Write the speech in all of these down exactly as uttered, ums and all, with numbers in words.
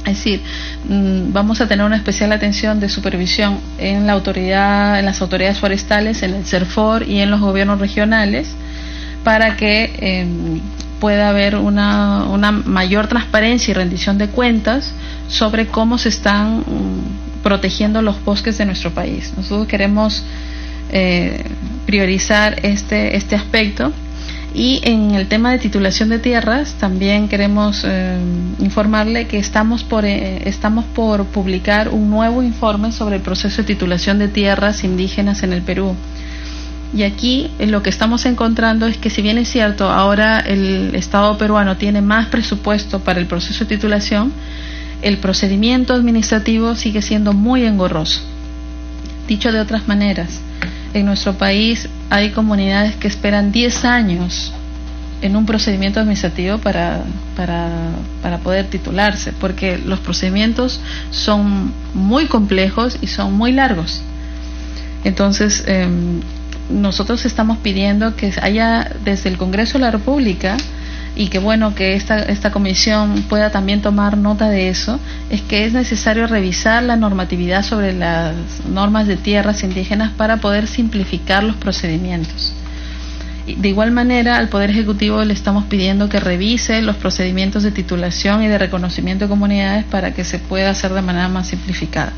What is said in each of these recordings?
Es decir, vamos a tener una especial atención de supervisión en la autoridad, en las autoridades forestales, en el CERFOR y en los gobiernos regionales, para que eh, pueda haber una, una mayor transparencia y rendición de cuentas sobre cómo se están um, protegiendo los bosques de nuestro país. Nosotros queremos eh, priorizar este, este aspecto. Y en el tema de titulación de tierras también queremos eh, informarle que estamos por eh, estamos por publicar un nuevo informe sobre el proceso de titulación de tierras indígenas en el Perú. Y aquí eh, lo que estamos encontrando es que, si bien es cierto, ahora el Estado peruano tiene más presupuesto para el proceso de titulación, el procedimiento administrativo sigue siendo muy engorroso. Dicho de otras maneras, en nuestro país hay comunidades que esperan diez años en un procedimiento administrativo para, para, para poder titularse, porque los procedimientos son muy complejos y son muy largos. Entonces, eh, nosotros estamos pidiendo que haya desde el Congreso de la República, y que bueno que esta, esta comisión pueda también tomar nota de eso, es que es necesario revisar la normatividad sobre las normas de tierras indígenas para poder simplificar los procedimientos. De igual manera, al Poder Ejecutivo le estamos pidiendo que revise los procedimientos de titulación y de reconocimiento de comunidades para que se pueda hacer de manera más simplificada.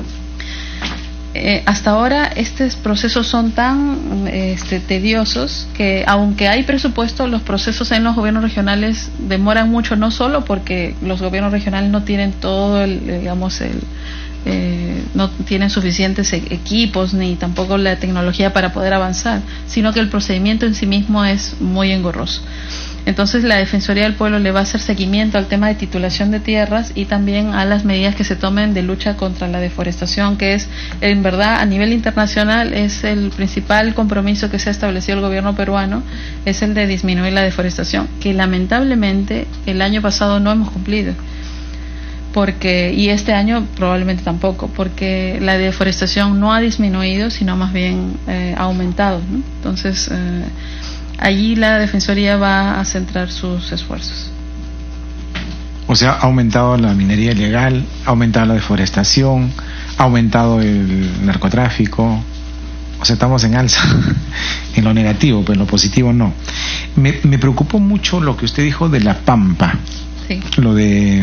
Eh, hasta ahora estos procesos son tan este, tediosos que, aunque hay presupuesto, los procesos en los gobiernos regionales demoran mucho, no solo porque los gobiernos regionales no tienen todo el, digamos, el, eh, no tienen suficientes equipos ni tampoco la tecnología para poder avanzar, sino que el procedimiento en sí mismo es muy engorroso. Entonces la Defensoría del Pueblo le va a hacer seguimiento al tema de titulación de tierras y también a las medidas que se tomen de lucha contra la deforestación, que es, en verdad, a nivel internacional, es el principal compromiso que se ha establecido el gobierno peruano, es el de disminuir la deforestación, que lamentablemente el año pasado no hemos cumplido, porque y este año probablemente tampoco, porque la deforestación no ha disminuido, sino más bien eh, ha aumentado, ¿no? Entonces, eh, allí la Defensoría va a centrar sus esfuerzos. O sea, ha aumentado la minería ilegal, ha aumentado la deforestación, ha aumentado el narcotráfico. O sea, estamos en alza en lo negativo, pero en lo positivo no. Me, me preocupó mucho lo que usted dijo de la Pampa. Sí. Lo de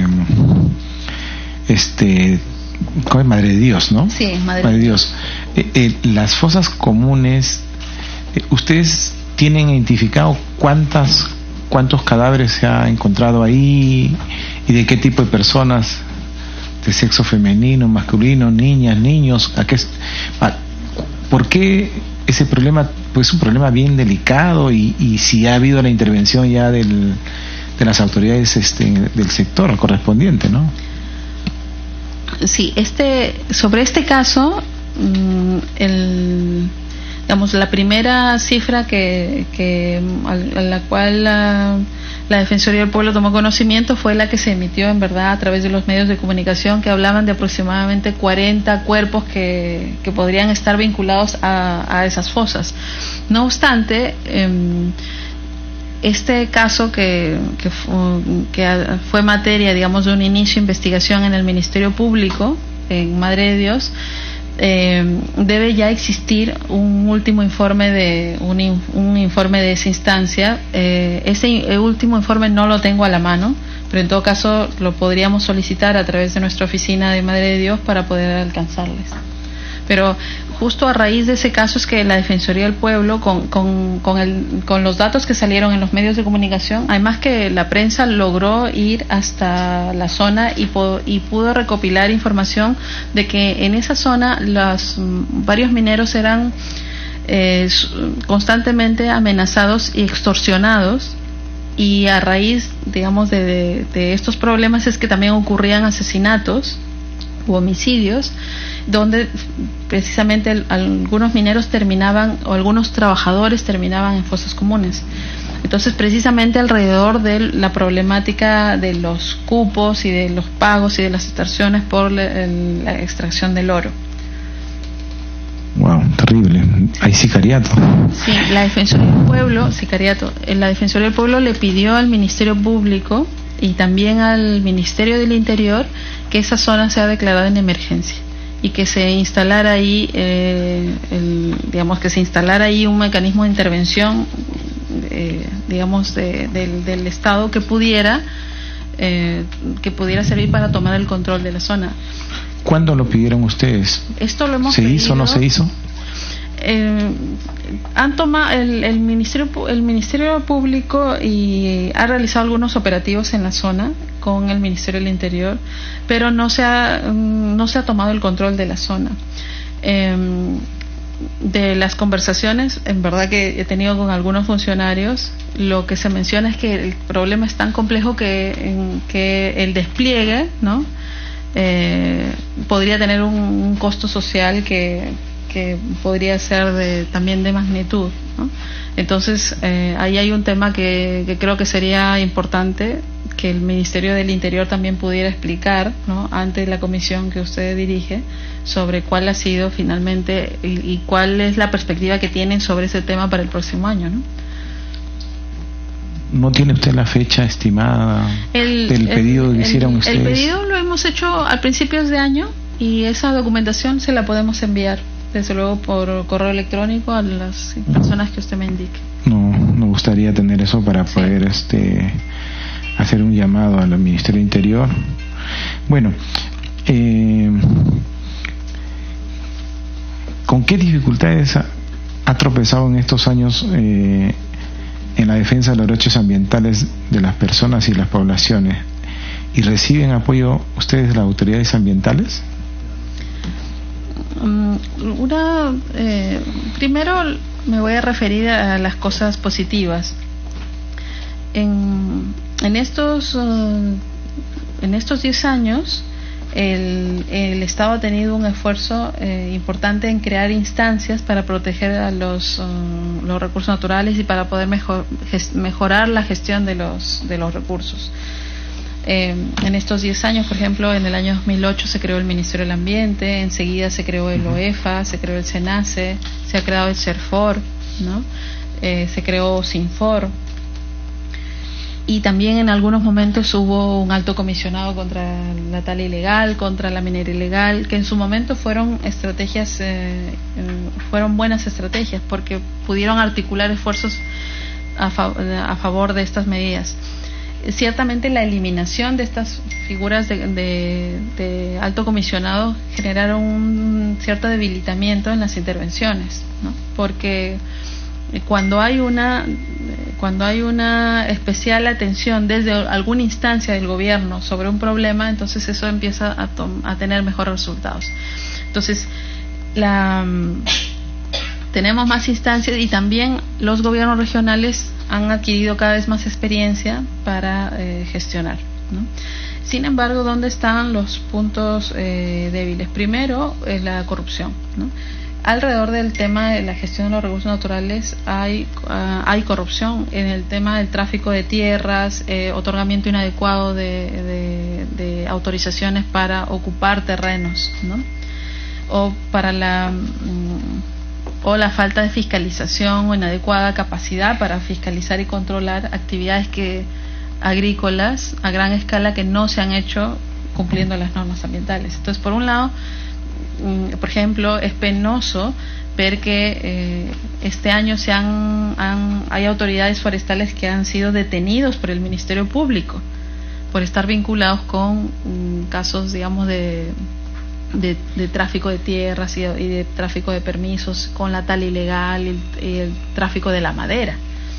este ¿cómo es? Madre de Dios, ¿no? Sí, Madre, Madre de Dios. Eh, eh, las fosas comunes, eh, ustedes ¿tienen identificado cuántas cuántos cadáveres se ha encontrado ahí y de qué tipo de personas, de sexo femenino, masculino, niñas, niños? ¿A qué, a, ¿Por qué ese problema? Pues es un problema bien delicado, y, y si ha habido la intervención ya del, de las autoridades este, del sector correspondiente, ¿no? Sí, este sobre este caso, el digamos, la primera cifra que, que a la cual la, la Defensoría del Pueblo tomó conocimiento fue la que se emitió, en verdad, a través de los medios de comunicación, que hablaban de aproximadamente cuarenta cuerpos que, que podrían estar vinculados a, a esas fosas. No obstante, eh, este caso que, que, fue, que fue materia, digamos, de un inicio de investigación en el Ministerio Público, en Madre de Dios, Eh, debe ya existir un último informe de un, un informe de esa instancia. Eh, ese último informe no lo tengo a la mano, pero en todo caso lo podríamos solicitar a través de nuestra oficina de Madre de Dios para poder alcanzarles. Pero justo a raíz de ese caso es que la Defensoría del Pueblo, con, con, con, el, con los datos que salieron en los medios de comunicación, además que la prensa logró ir hasta la zona y, po, y pudo recopilar información de que en esa zona los varios mineros eran eh, constantemente amenazados y extorsionados, y a raíz, digamos, de, de, de estos problemas es que también ocurrían asesinatos u homicidios, donde precisamente el, algunos mineros terminaban, o algunos trabajadores terminaban en fosas comunes. Entonces, precisamente alrededor de la problemática de los cupos y de los pagos y de las extorsiones por la, el, la extracción del oro. Wow, terrible. Hay sicariato. Sí, la Defensoría del Pueblo, sicariato. La Defensoría del Pueblo le pidió al Ministerio Público y también al Ministerio del Interior que esa zona sea declarada en emergencia y que se instalara ahí, eh, el, digamos que se instalara ahí un mecanismo de intervención, eh, digamos, de, de, del Estado que pudiera eh, que pudiera servir para tomar el control de la zona. ¿Cuándo lo pidieron ustedes? Esto lo hemos ¿Se pedido, hizo o no se hizo? Eh, han tomado el, el ministerio el ministerio público y ha realizado algunos operativos en la zona con el Ministerio del Interior, pero no se ha no se ha tomado el control de la zona. Eh, de las conversaciones, en verdad que he tenido con algunos funcionarios, lo que se menciona es que el problema es tan complejo que en, que el despliegue, ¿no? Eh, podría tener un, un costo social que que podría ser de, también de magnitud, ¿no? Entonces eh, ahí hay un tema que, que creo que sería importante que el Ministerio del Interior también pudiera explicar, ¿no?, ante la comisión que usted dirige, sobre cuál ha sido finalmente y, y cuál es la perspectiva que tienen sobre ese tema para el próximo año, ¿no? ¿No tiene usted la fecha estimada el, del pedido el, que hicieron el, ustedes? El pedido lo hemos hecho a principios de año y esa documentación se la podemos enviar desde luego por correo electrónico a las personas que usted me indique. No, me gustaría tener eso para sí. poder este hacer un llamado al Ministerio del Interior. Bueno, eh, ¿con qué dificultades ha, ha tropezado en estos años eh, en la defensa de los derechos ambientales de las personas y las poblaciones? ¿Y reciben apoyo ustedes de las autoridades ambientales? Una, eh, primero me voy a referir a las cosas positivas. En, en estos uh, en estos diez años el, el Estado ha tenido un esfuerzo eh, importante en crear instancias para proteger a los, uh, los recursos naturales y para poder mejor, gest, mejorar la gestión de los, de los recursos. Eh, en estos diez años, por ejemplo, en el año dos mil ocho se creó el Ministerio del Ambiente, enseguida se creó el OEFA, se creó el SENACE, se ha creado el CERFOR, ¿no? Eh, se creó SINFOR, y también en algunos momentos hubo un alto comisionado contra la tala ilegal, contra la minería ilegal, que en su momento fueron estrategias, eh, fueron buenas estrategias, porque pudieron articular esfuerzos a, fa- a favor de estas medidas. Ciertamente la eliminación de estas figuras de, de, de alto comisionado generaron un cierto debilitamiento en las intervenciones, ¿no? Porque cuando hay una cuando hay una especial atención desde alguna instancia del gobierno sobre un problema, entonces eso empieza a, tom- a tener mejores resultados. Entonces la tenemos más instancias y también los gobiernos regionales han adquirido cada vez más experiencia para eh, gestionar, ¿no? Sin embargo, ¿dónde están los puntos eh, débiles? Primero, es la corrupción, ¿no? Alrededor del tema de la gestión de los recursos naturales hay, uh, hay corrupción en el tema del tráfico de tierras, eh, otorgamiento inadecuado de, de, de autorizaciones para ocupar terrenos, ¿no? O para la... Um, o la falta de fiscalización o inadecuada capacidad para fiscalizar y controlar actividades que agrícolas a gran escala que no se han hecho cumpliendo las normas ambientales. Entonces, por un lado, por ejemplo, es penoso ver que eh, este año se han, han, hay autoridades forestales que han sido detenidos por el Ministerio Público por estar vinculados con um, casos, digamos, de De, de tráfico de tierras y de, y de tráfico de permisos, con la tala ilegal y el, y el tráfico de la madera.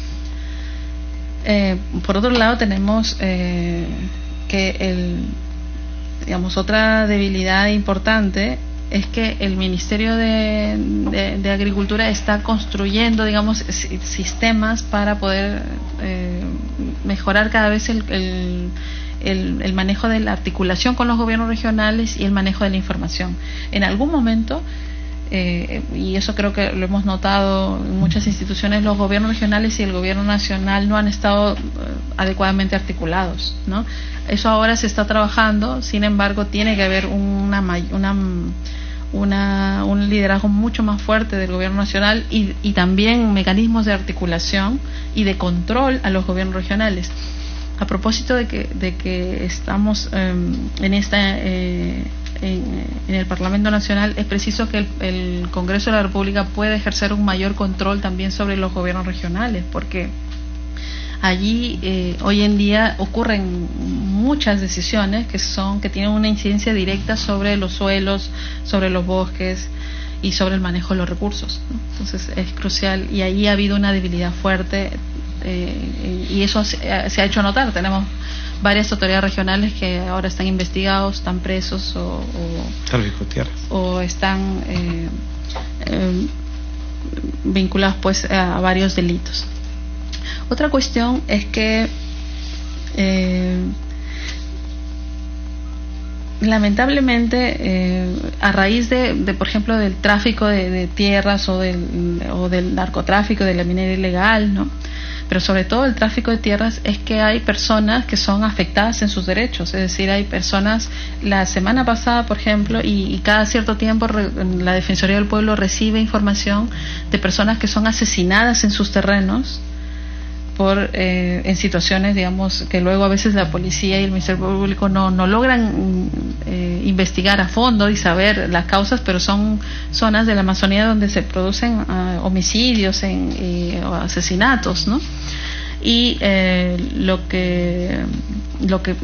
Eh, por otro lado, tenemos eh, que el, digamos, otra debilidad importante es que el Ministerio de, de, de Agricultura está construyendo, digamos, sistemas para poder eh, mejorar cada vez el, el El, el manejo de la articulación con los gobiernos regionales y el manejo de la información. En algún momento, eh, y eso creo que lo hemos notado en muchas instituciones, los gobiernos regionales y el gobierno nacional no han estado eh, adecuadamente articulados, ¿no? Eso ahora se está trabajando, sin embargo tiene que haber una, una, una un liderazgo mucho más fuerte del gobierno nacional y, y también mecanismos de articulación y de control a los gobiernos regionales. A propósito de que, de que estamos eh, en esta eh, en, en el Parlamento Nacional, es preciso que el, el Congreso de la República pueda ejercer un mayor control también sobre los gobiernos regionales, porque allí eh, hoy en día ocurren muchas decisiones que son que tienen una incidencia directa sobre los suelos, sobre los bosques y sobre el manejo de los recursos, ¿no? Entonces es crucial, y ahí ha habido una debilidad fuerte. Eh, y eso se, se ha hecho notar. Tenemos varias autoridades regionales que ahora están investigados, están presos o, o, tráfico de tierras, o están eh, eh, vinculados pues a varios delitos. Otra cuestión es que eh, lamentablemente eh, a raíz de, de por ejemplo del tráfico de, de tierras o del, o del narcotráfico, de la minería ilegal, ¿no? Pero sobre todo el tráfico de tierras, es que hay personas que son afectadas en sus derechos. Es decir, hay personas, la semana pasada por ejemplo, y, y cada cierto tiempo re, la Defensoría del Pueblo recibe información de personas que son asesinadas en sus terrenos por eh, en situaciones, digamos, que luego a veces la policía y el Ministerio Público no, no logran eh, investigar a fondo y saber las causas, pero son zonas de la Amazonía donde se producen uh, homicidios en, eh, o asesinatos, ¿no? Y eh, lo que lo que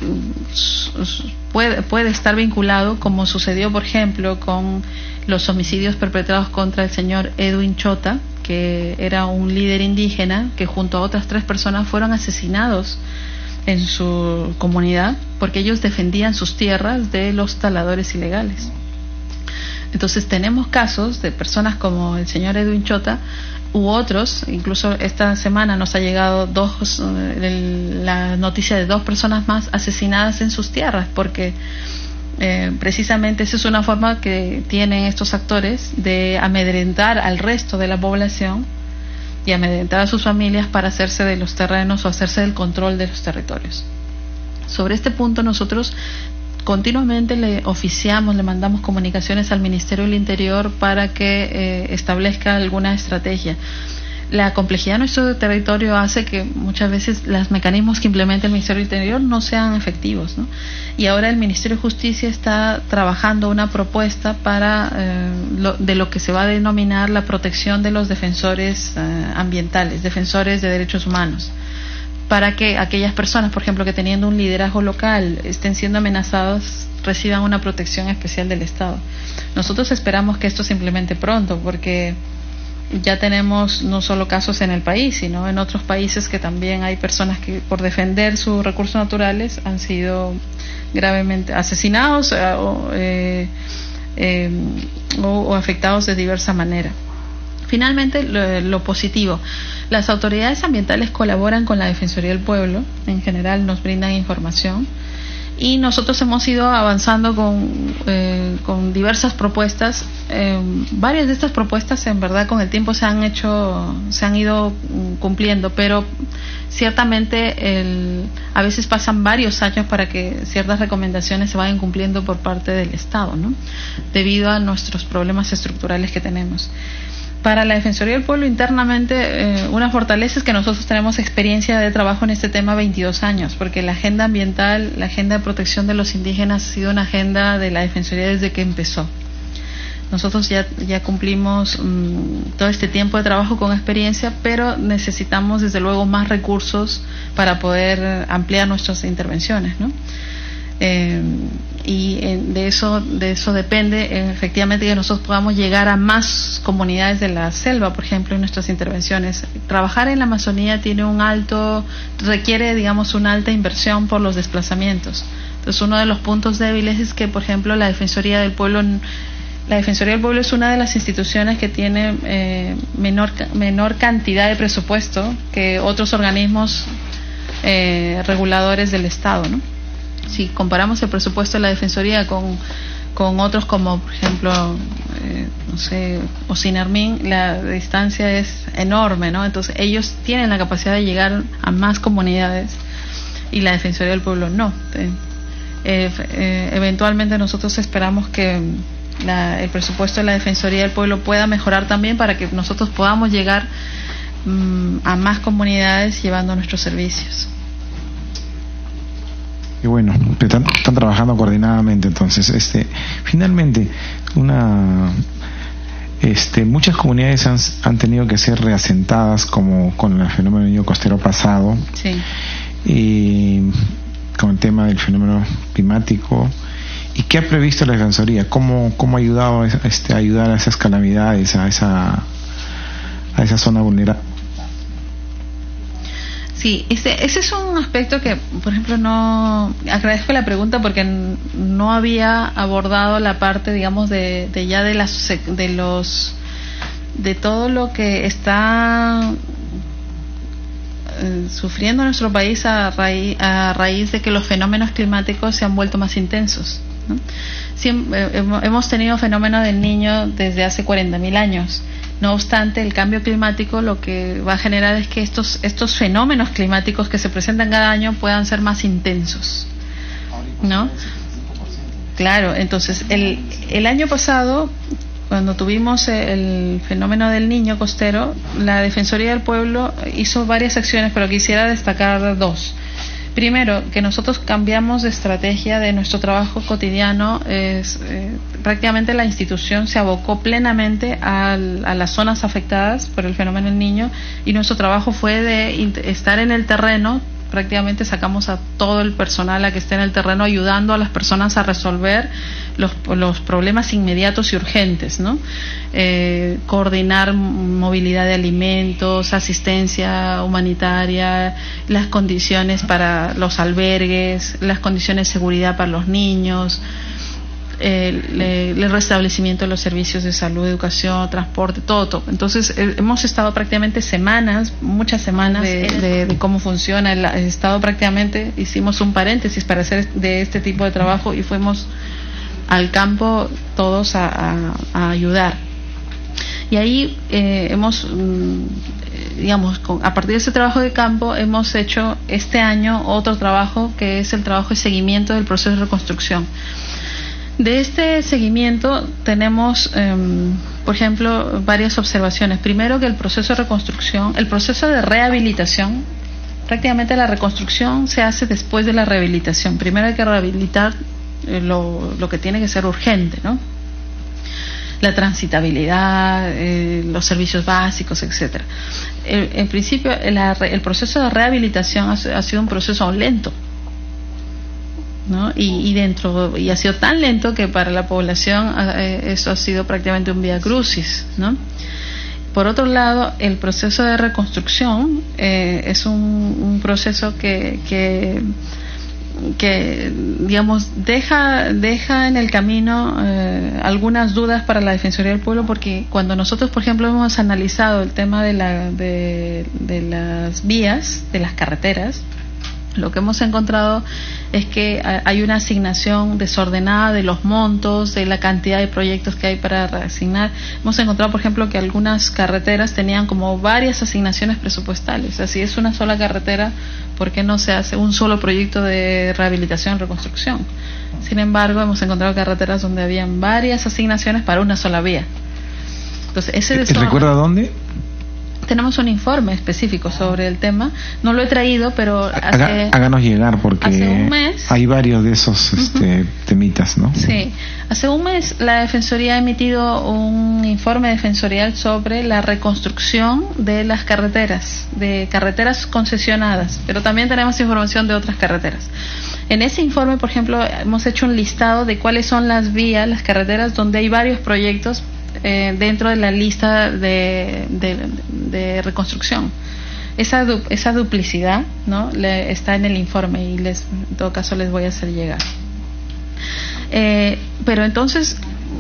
puede, puede estar vinculado, como sucedió por ejemplo con los homicidios perpetrados contra el señor Edwin Chota, que era un líder indígena que junto a otras tres personas fueron asesinados en su comunidad porque ellos defendían sus tierras de los taladores ilegales. Entonces tenemos casos de personas como el señor Edwin Chota u otros. Incluso esta semana nos ha llegado dos eh, la noticia de dos personas más asesinadas en sus tierras porque Eh, precisamente esa es una forma que tienen estos actores de amedrentar al resto de la población y amedrentar a sus familias para hacerse de los terrenos o hacerse del control de los territorios. Sobre este punto nosotros continuamente le oficiamos, le mandamos comunicaciones al Ministerio del Interior para que eh, establezca alguna estrategia. La complejidad de nuestro territorio hace que muchas veces los mecanismos que implementa el Ministerio del Interior no sean efectivos, ¿no? Y ahora el Ministerio de Justicia está trabajando una propuesta para eh, lo, de lo que se va a denominar la protección de los defensores eh, ambientales, defensores de derechos humanos, para que aquellas personas, por ejemplo, que teniendo un liderazgo local estén siendo amenazadas, reciban una protección especial del Estado. Nosotros esperamos que esto se implemente pronto, porque ya tenemos no solo casos en el país, sino en otros países que también hay personas que por defender sus recursos naturales han sido gravemente asesinados eh, o, eh, eh, o, o afectados de diversa manera. Finalmente, lo, lo positivo. Las autoridades ambientales colaboran con la Defensoría del Pueblo, en general nos brindan información, y nosotros hemos ido avanzando con, eh, con diversas propuestas. Eh, varias de estas propuestas en verdad con el tiempo se han hecho, se han ido cumpliendo, pero ciertamente el, a veces pasan varios años para que ciertas recomendaciones se vayan cumpliendo por parte del Estado, ¿no? Debido a nuestros problemas estructurales que tenemos. Para la Defensoría del Pueblo internamente, eh, una fortaleza es que nosotros tenemos experiencia de trabajo en este tema veintidós años, porque la agenda ambiental, la agenda de protección de los indígenas ha sido una agenda de la Defensoría desde que empezó. Nosotros ya, ya cumplimos mmm, todo este tiempo de trabajo con experiencia, pero necesitamos desde luego más recursos para poder ampliar nuestras intervenciones, ¿no? Eh, y eh, de eso de eso depende eh, efectivamente que nosotros podamos llegar a más comunidades de la selva, por ejemplo, en nuestras intervenciones. Trabajar en la Amazonía tiene un alto requiere digamos una alta inversión por los desplazamientos. Entonces uno de los puntos débiles es que, por ejemplo, la Defensoría del Pueblo la Defensoría del Pueblo es una de las instituciones que tiene eh, menor menor cantidad de presupuesto que otros organismos eh, reguladores del Estado, ¿no? Si comparamos el presupuesto de la Defensoría con, con otros como, por ejemplo, eh, no sé, o Sinarmin, la distancia es enorme, ¿no? Entonces ellos tienen la capacidad de llegar a más comunidades y la Defensoría del Pueblo no. Eh, eh, eventualmente nosotros esperamos que la, el presupuesto de la Defensoría del Pueblo pueda mejorar también para que nosotros podamos llegar mmm, a más comunidades llevando nuestros servicios. Y bueno, están, están trabajando coordinadamente. Entonces, este, finalmente, una, este, muchas comunidades han, han tenido que ser reasentadas, como con el fenómeno del niño costero pasado, sí. y con el tema del fenómeno climático. ¿Y qué ha previsto la Defensoría? ¿Cómo, cómo ha ayudado a, este, a ayudar a esas calamidades, a esa, a esa zona vulnerable? Sí, ese, ese es un aspecto que, por ejemplo, no agradezco la pregunta porque no había abordado la parte, digamos, de, de ya de las de los de todo lo que está eh, sufriendo nuestro país a raíz, a raíz de que los fenómenos climáticos se han vuelto más intensos, ¿no? Siempre, eh, hemos tenido fenómeno del Niño desde hace cuarenta mil años. No obstante, el cambio climático lo que va a generar es que estos estos fenómenos climáticos que se presentan cada año puedan ser más intensos, ¿no? Claro, entonces el el año pasado, cuando tuvimos el fenómeno del Niño costero, la Defensoría del Pueblo hizo varias acciones, pero quisiera destacar dos. Primero, que nosotros cambiamos de estrategia de nuestro trabajo cotidiano. Es, eh, prácticamente la institución se abocó plenamente a, a las zonas afectadas por el fenómeno del Niño, y nuestro trabajo fue de estar en el terreno. Prácticamente sacamos a todo el personal a que esté en el terreno ayudando a las personas a resolver los, los problemas inmediatos y urgentes, ¿no? Eh, coordinar movilidad de alimentos, asistencia humanitaria, las condiciones para los albergues, las condiciones de seguridad para los niños, El, el restablecimiento de los servicios de salud, educación, transporte, todo, todo. Entonces eh, hemos estado prácticamente semanas, muchas semanas de, de, de cómo funciona el, el estado. Prácticamente hicimos un paréntesis para hacer de este tipo de trabajo y fuimos al campo todos a, a, a ayudar. Y ahí eh, hemos, digamos, con, a partir de ese trabajo de campo hemos hecho este año otro trabajo que es el trabajo de seguimiento del proceso de reconstrucción. De este seguimiento tenemos, eh, por ejemplo, varias observaciones. Primero, que el proceso de reconstrucción, el proceso de rehabilitación, prácticamente la reconstrucción se hace después de la rehabilitación. Primero hay que rehabilitar eh, lo, lo que tiene que ser urgente, ¿no? La transitabilidad, eh, los servicios básicos, etcétera. Eh, en principio, la, el proceso de rehabilitación ha, ha sido un proceso lento, ¿no? Y, y dentro y ha sido tan lento que para la población eh, eso ha sido prácticamente un vía crucis, ¿no? Por otro lado, el proceso de reconstrucción eh, es un, un proceso que, que que digamos deja deja en el camino eh, algunas dudas para la Defensoría del Pueblo, porque cuando nosotros, por ejemplo, hemos analizado el tema de la de, de las vías, de las carreteras, lo que hemos encontrado es que hay una asignación desordenada de los montos, de la cantidad de proyectos que hay para reasignar. Hemos encontrado, por ejemplo, que algunas carreteras tenían como varias asignaciones presupuestales. Así es una sola carretera, ¿por qué no se hace un solo proyecto de rehabilitación y reconstrucción? Sin embargo, hemos encontrado carreteras donde habían varias asignaciones para una sola vía. Entonces, ese ¿Te recuerda dónde? Tenemos un informe específico sobre el tema. No lo he traído, pero hace, háganos llegar, porque hace un mes hay varios de esos este, uh-huh. temitas, ¿no? Sí, hace un mes la Defensoría ha emitido un informe defensorial sobre la reconstrucción de las carreteras, de carreteras concesionadas, pero también tenemos información de otras carreteras. En ese informe, por ejemplo, hemos hecho un listado de cuáles son las vías, las carreteras donde hay varios proyectos Eh, dentro de la lista de, de, de reconstrucción. Esa, du, esa duplicidad, ¿no? Le, está en el informe y les, en todo caso les voy a hacer llegar. Eh, pero entonces,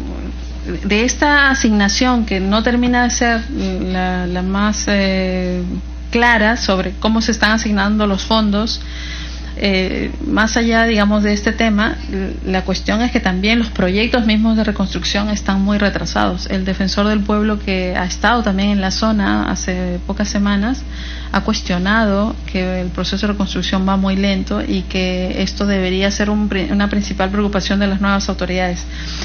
de esta asignación que no termina de ser la, la más eh, clara sobre cómo se están asignando los fondos, Eh, más allá, digamos, de este tema, la cuestión es que también los proyectos mismos de reconstrucción están muy retrasados. El Defensor del Pueblo, que ha estado también en la zona hace pocas semanas, ha cuestionado que el proceso de reconstrucción va muy lento y que esto debería ser un, una principal preocupación de las nuevas autoridades.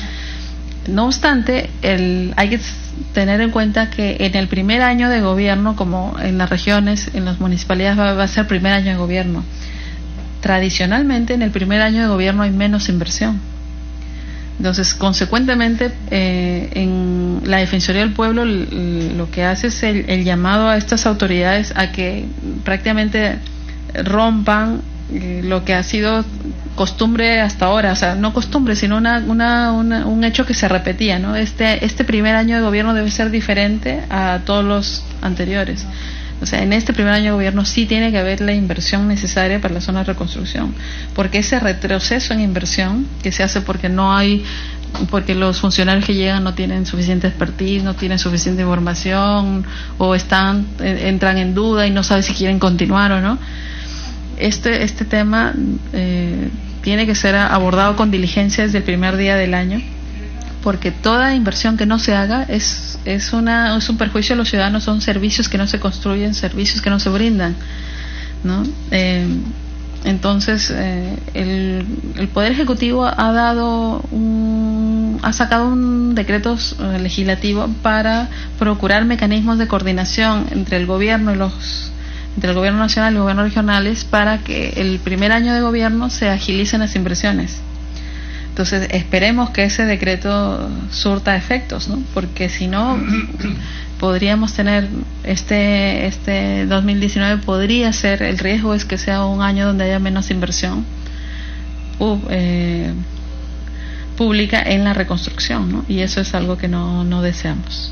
No obstante, el, hay que tener en cuenta que en el primer año de gobierno, como en las regiones, en las municipalidades, va, va a ser primer año de gobierno. tradicionalmente en el primer año de gobierno hay menos inversión. Entonces, consecuentemente, eh, en la Defensoría del Pueblo l- lo que hace es el, el llamado a estas autoridades a que prácticamente rompan eh, lo que ha sido costumbre hasta ahora, o sea, no costumbre, sino una, una, una, un hecho que se repetía, ¿no? Este, este primer año de gobierno debe ser diferente a todos los anteriores. O sea, en este primer año de gobierno sí tiene que haber la inversión necesaria para la zona de reconstrucción, porque ese retroceso en inversión que se hace porque no hay, porque los funcionarios que llegan no tienen suficiente expertise, no tienen suficiente información, o están entran en duda y no saben si quieren continuar o no. Este este tema eh, tiene que ser abordado con diligencia desde el primer día del año, porque toda inversión que no se haga es es una es un perjuicio a los ciudadanos. Son servicios que no se construyen, servicios que no se brindan, ¿no? Eh, entonces eh, el, el Poder Ejecutivo ha dado un, ha sacado un decreto eh, legislativo para procurar mecanismos de coordinación entre el gobierno y los entre el gobierno nacional y los gobiernos regionales para que el primer año de gobierno se agilicen las inversiones. Entonces esperemos que ese decreto surta efectos, ¿no? Porque si no podríamos tener este este dos mil diecinueve podría ser, el riesgo es que sea un año donde haya menos inversión uh, eh, pública en la reconstrucción, ¿no? Y eso es algo que no, no deseamos.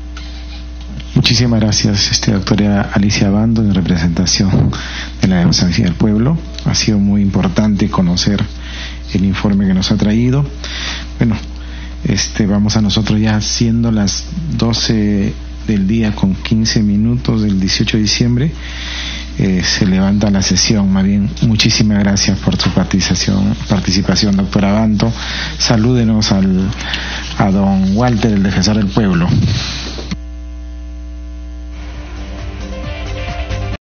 Muchísimas gracias, este, doctora Alicia Bando, en representación de la Defensoría del Pueblo. Ha sido muy importante conocer el informe que nos ha traído. Bueno, este, vamos a nosotros ya siendo las doce del día con quince minutos del dieciocho de diciembre. Eh, se levanta la sesión. Más bien, muchísimas gracias por su participación, participación, doctora Bando. Salúdenos al, a don Walter, el defensor del pueblo.